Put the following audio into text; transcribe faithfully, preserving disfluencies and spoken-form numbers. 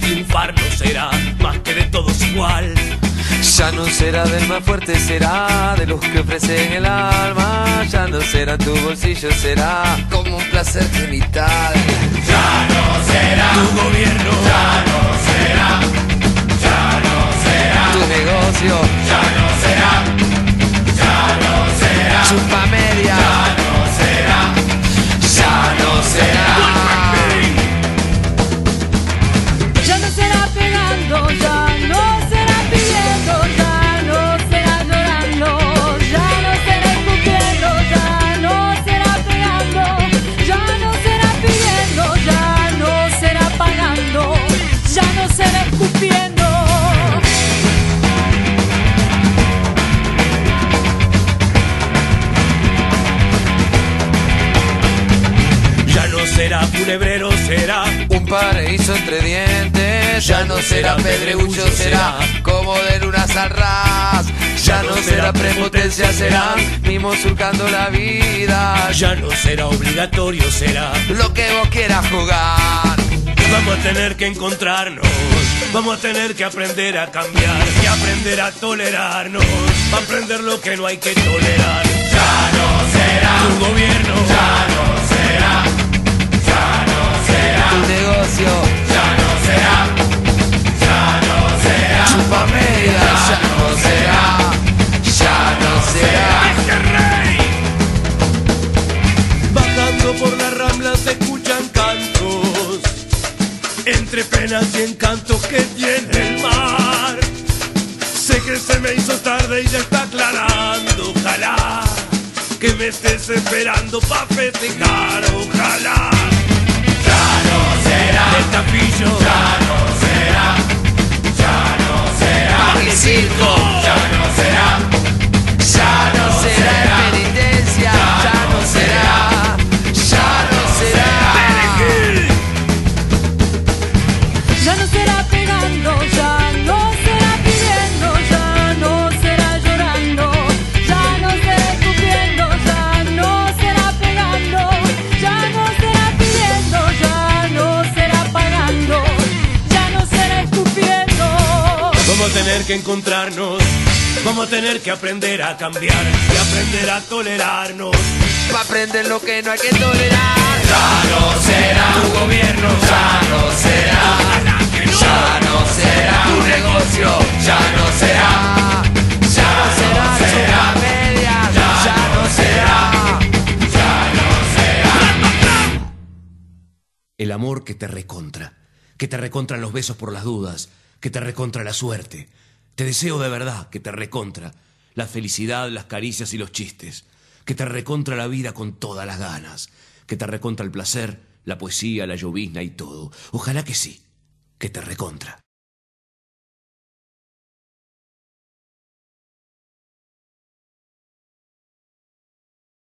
triunfar no será más que de todos igual. Ya no será del más fuerte, será de los que ofrecen el alma. Ya no será tu bolsillo, será como un placer genital. Ya no será Tu gobierno, ya no será, ya no será tu negocio, ya no será, ya no será chupa media, ya no será, ya no será. Ya no será pegando, ya no será pidiendo, ya no será llorando, ya no será escupiendo, ya no será pegando, ya no será pidiendo, ya no será pagando, ya no será escupiendo. ya no será funebrero, será un paraíso entre dientes. Ya no será pedregullo, será como de lunas al ras. Ya no será prepotencia, será mimo surcando la vida. ya no será obligatorio, será. Lo que vos quieras jugar. Vamos a tener que encontrarnos, vamos a tener que aprender a cambiar y aprender a tolerarnos, aprender lo que no hay que tolerar. Ya no será Tu gobierno, ya no será, ya no será Tu negocio, ya no será, ya no será chupa media, ya no será, ya no será. ¡Este rey! Bajando por las ramblas se escuchan cantos, entre penas y encantos que tiene el mar. Sé que se me hizo tarde y ya está aclarando, ojalá que me estés esperando pa' festejar, ojalá. ya no será, El tapillo, ya no será, ya no será El circo, ya no será, ya no será penitencia, ya no será, ya no será. Ya no será pegando, ya no será pidiendo, ya no será llorando, ya no será escupiendo, ya no será pegando, ya no será pidiendo, ya no será pagando, ya no será escupiendo. Vamos a tener que encontrarnos, vamos a tener que aprender a cambiar y aprender a tolerarnos. Pa' aprender lo que no hay que tolerar. ya no será Tu gobierno, ya no será, ojalá que no. ya no será Tu negocio, ya no será, ya no será chupa media, ya no será. ya no será. El amor que te recontra, que te recontra los besos por las dudas, que te recontra la suerte. Te deseo de verdad que te recontra la felicidad, las caricias y los chistes, que te recontra la vida con todas las ganas, que te recontra el placer, la poesía, la llovizna y todo. Ojalá que sí, que te recontra.